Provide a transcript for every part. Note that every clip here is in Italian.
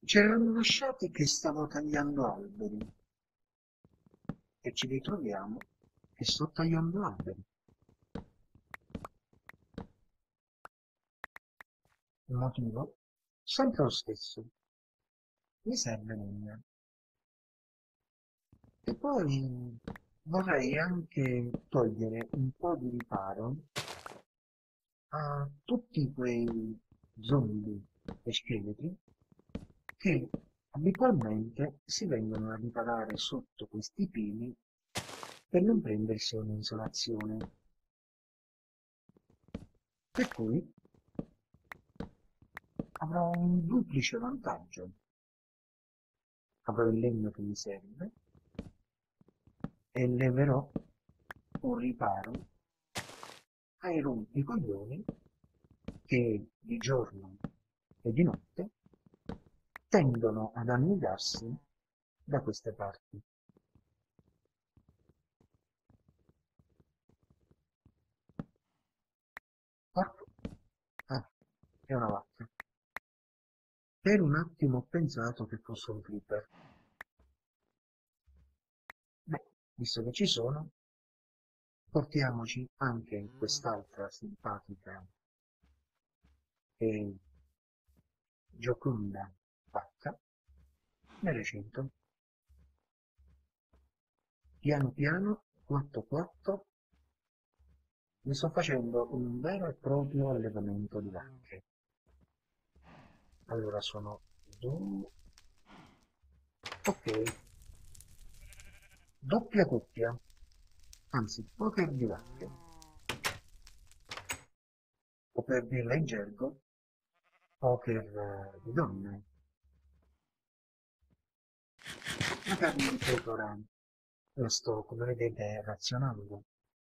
Ci eravamo lasciati che stavo tagliando alberi e ci ritroviamo che sto tagliando alberi. Il motivo? Sempre lo stesso. Mi serve legna. E poi vorrei anche togliere un po' di riparo a tutti quei zombie e scheletri che abitualmente si vengono a riparare sotto questi pini per non prendersi un'insolazione. Per cui avrò un duplice vantaggio. Avrò il legno che mi serve e leverò un riparo ai rompicoglioni che di giorno e di notte tendono ad annidarsi da queste parti. Porco. Ah, è una vacca. Per un attimo ho pensato che fosse un creeper. Beh, visto che ci sono, portiamoci anche quest'altra simpatica e gioconda vacca nel recinto. Piano piano, quatto quatto, mi sto facendo un vero e proprio allevamento di vacche. Allora sono due, ok, doppia coppia, anzi poker di vacche, o per dirla in gergo, poker di donne. La carne di pecora la sto, come vedete, razionando,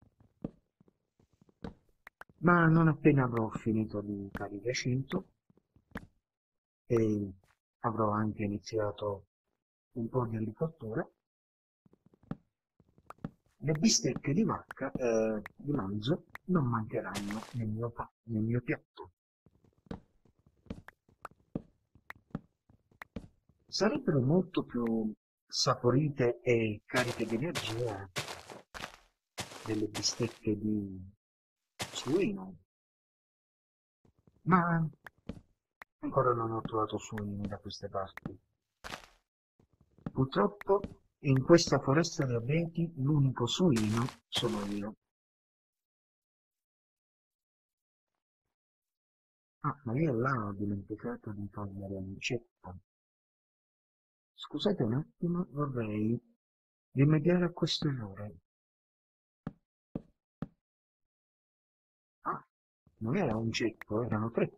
ma non appena avrò finito di fare il recinto e avrò anche iniziato un po' di agricoltura, le bistecche di vacca, di manzo, non mancheranno nel mio piatto. Sarebbero molto più saporite e cariche di energia delle bistecche di suino, ma ancora non ho trovato suini da queste parti. Purtroppo in questa foresta di abeti l'unico suino sono io. Ah, ma io là ho dimenticato di togliere un ceppo. Scusate un attimo, vorrei rimediare a questo errore. Ah, non era un ceppo, erano tre.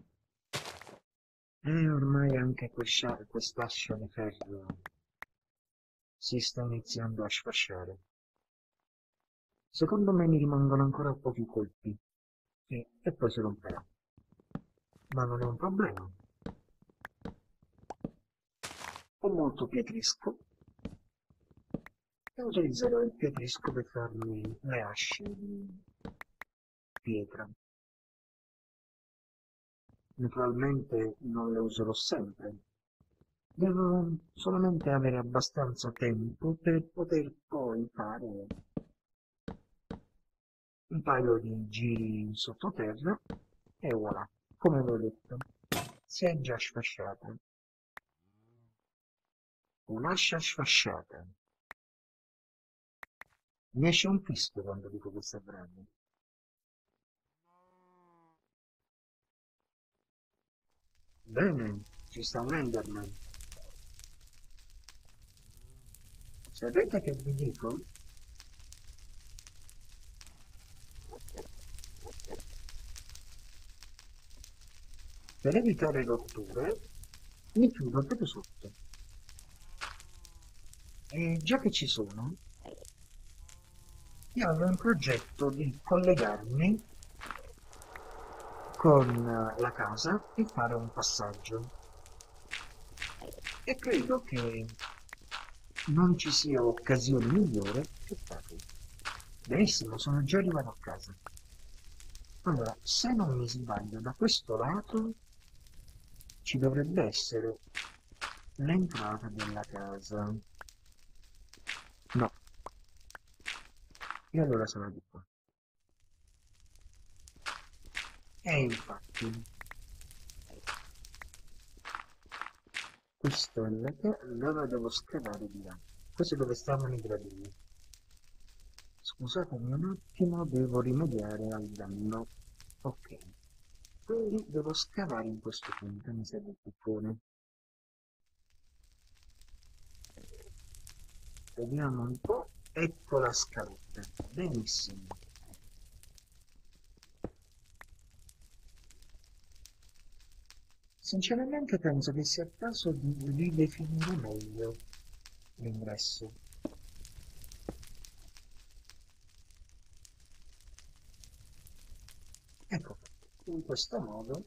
E ormai anche quest'ascia di ferro si sta iniziando a sfasciare. Secondo me mi rimangono ancora pochi colpi. E poi si romperà. Ma non è un problema. Ho molto pietrisco e utilizzerò il pietrisco per farmi le asce di pietra. Naturalmente non le userò sempre. Devo solamente avere abbastanza tempo per poter poi fare un paio di giri sottoterra e voilà, come vi ho detto, si è già sfasciata. Un'ascia sfasciata. Mi esce un fischio quando dico queste frasi. Bene, ci sta un Enderman. Sapete che vi dico? Per evitare rotture, mi chiudo proprio sotto. E già che ci sono, io avevo in progetto di collegarmi con la casa e fare un passaggio. E credo che non ci sia occasione migliore che farlo. Benissimo, sono già arrivato a casa. Allora, se non mi sbaglio, da questo lato ci dovrebbe essere l'entrata della casa. No, e allora sono di qua. E infatti, questo è allora devo scavare di là. Questo è dove stavano i gradini. Scusatemi un attimo, devo rimediare al danno. Ok. Quindi devo scavare in questo punto, mi serve il piccone. Vediamo un po'. Ecco la scaletta. Benissimo. Sinceramente penso che sia il caso di ridefinire meglio l'ingresso. Ecco, in questo modo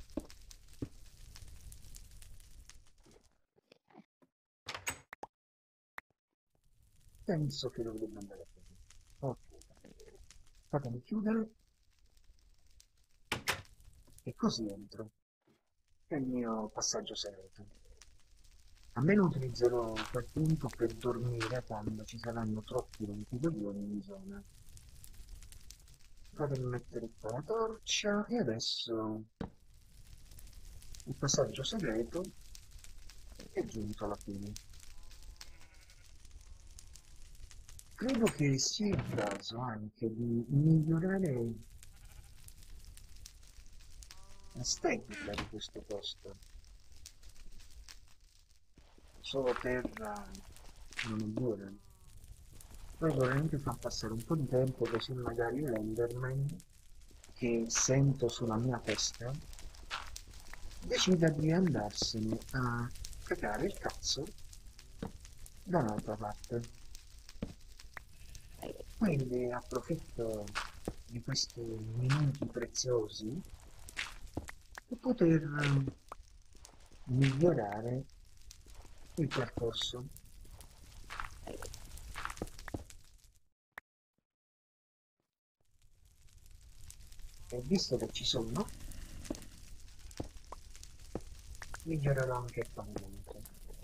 penso che dovrebbe andare bene. Ok, fatemi chiudere e così entro. È il mio passaggio segreto. Almeno utilizzerò quel punto per dormire quando ci saranno troppi rompicoglioni in zona. Fatemi mettere qua la torcia e adesso il passaggio segreto è giunto alla fine. Credo che sia il caso anche di migliorare l'estetica di questo posto. Solo terra non è buona. Poi vorrei anche far passare un po' di tempo così magari l'Enderman che sento sulla mia testa decida di andarsene a cagare il cazzo da un'altra parte. Quindi approfitto di questi minuti preziosi per poter migliorare il percorso. E visto che ci sono, migliorerò anche il pavimento.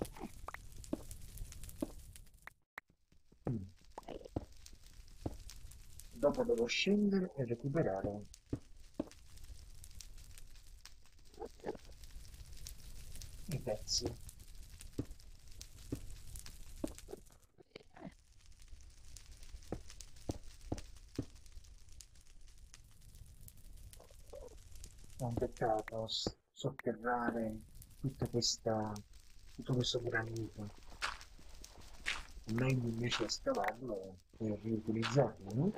Mm. Dopo devo scendere e recuperare i pezzi. È un peccato sotterrare tutto questo granito. È meglio invece scavarlo e riutilizzarlo, no?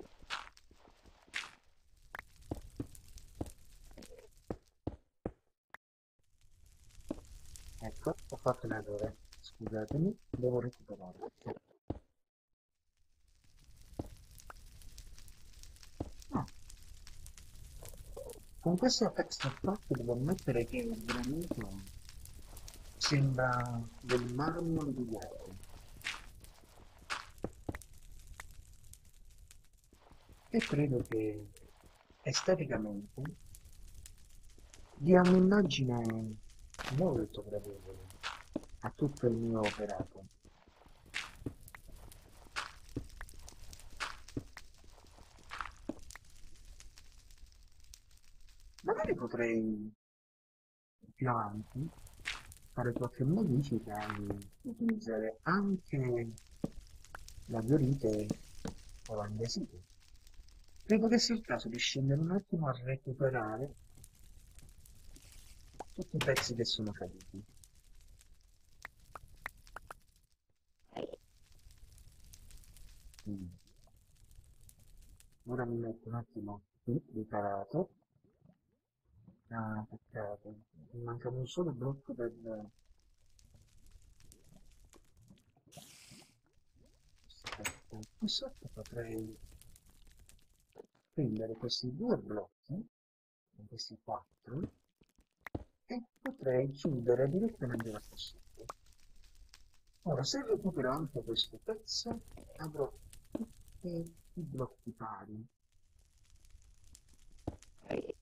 Ecco, ho fatto un errore. Scusatemi, devo recuperarlo. Ah, con questo texture pack devo ammettere che il granito sembra del marmo di ghiaccio e credo che esteticamente dia un'immagine molto gradevole a tutto il mio operato. Magari potrei più avanti fare qualche modifica e utilizzare anche la diorite o l'andesite. Credo che sia il caso di scendere un attimo a recuperare tutti i pezzi che sono caduti. Mm. Ora mi metto un attimo qui, riparato. Ah, peccato. Mi mancava un solo blocco del... Aspetta, qui sotto potrei prendere questi due blocchi, questi quattro, e potrei chiudere direttamente la cassetta. Ora, se recupero anche questo pezzo, avrò tutti i blocchi pari.